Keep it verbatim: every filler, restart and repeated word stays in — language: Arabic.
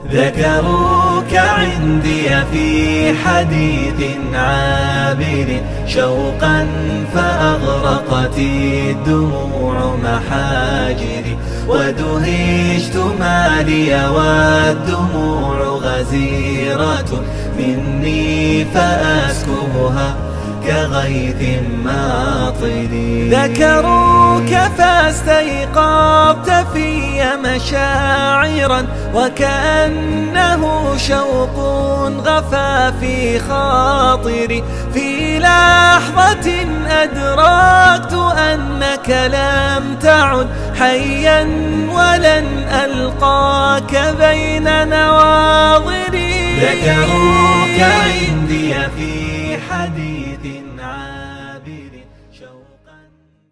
ذكروك عندي في حديث عابر شوقا فأغرقت الدموع محاجري، ودهشت ما لي والدموع غزيرة مني فأسكبها كغيث ماطر. ذكروك فاستيقظت في مشاعرا وكأنه شوق غفى في خاطري، في لحظة أدركت أنك لم تعد حيا ولن ألقاك بين نواظري. ذكروك عندي في حديث